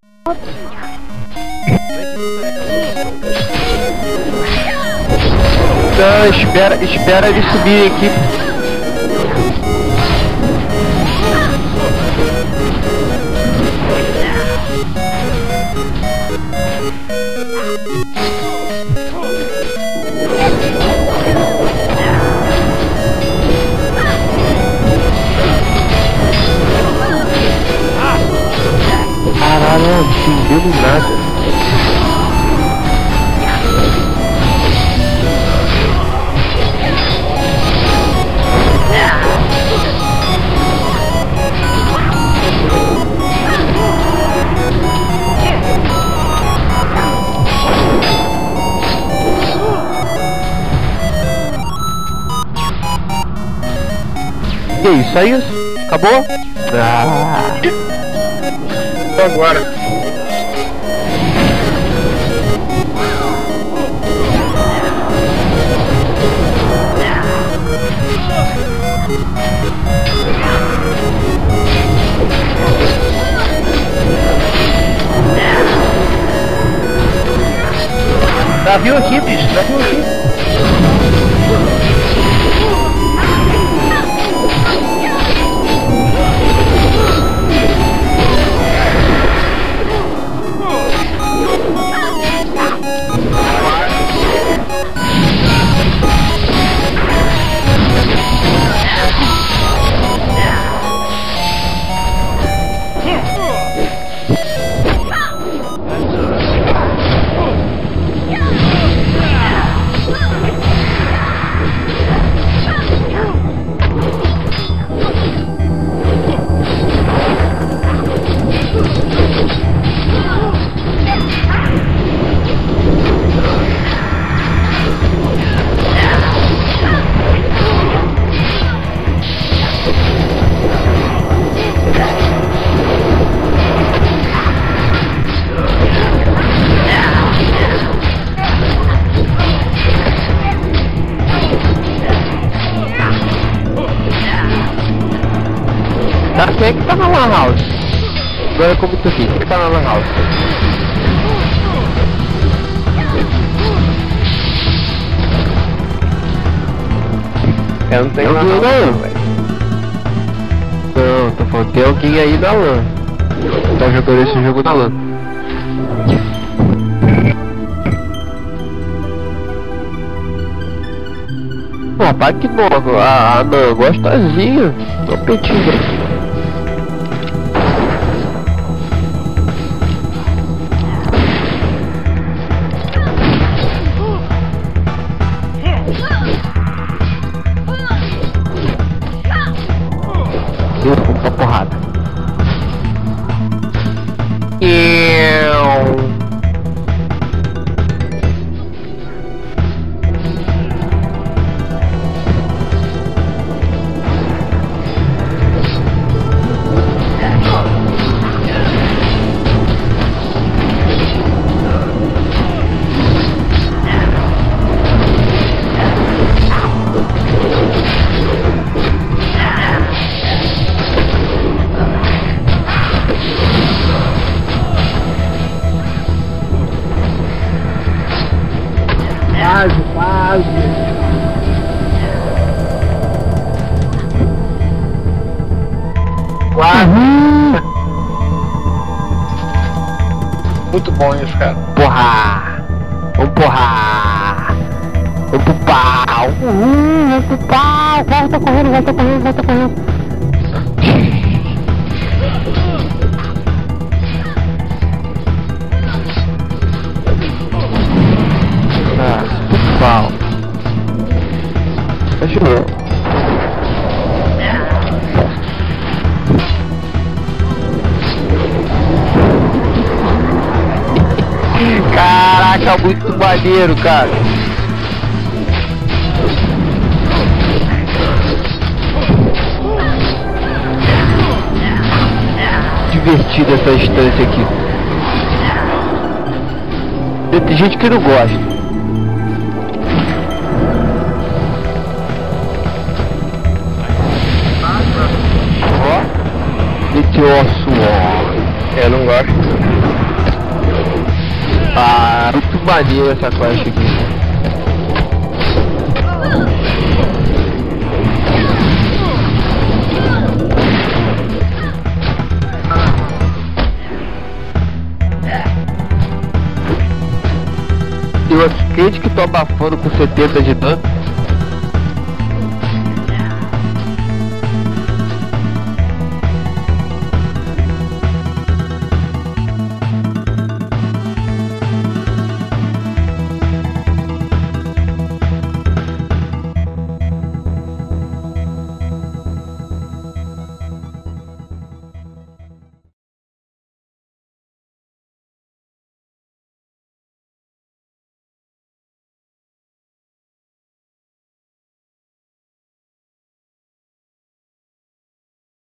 Não, espera ele subir aqui. Caralho, não entendendo nada. Que isso? É isso? Acabou? Ah. Agora. Navio aqui, bicho, navio aqui. Quem é que tá na Lan House? Agora como tu aqui, quem tá na Lan House? Eu não tenho Lan House, não, tô falando, tem alguém aí na LAN. Tá jogando esse jogo na LAN. Pô, rapaz, que novo, não, gostosinho, tô pedindo. Vamos pra porrada. Quase. Muito bom isso, cara. Porra! Vamos porrar! Vamos pro pau! Vamos pro pau! Volta correndo, volta correndo, volta correndo! Pau. Fechou. Caraca, muito maneiro, cara. Divertida essa instância aqui. Tem gente que não gosta. Meteor suor. Eu não gosto. Ah, muito maneiro essa quest aqui. E o skate que tô abafando com 70 de dano.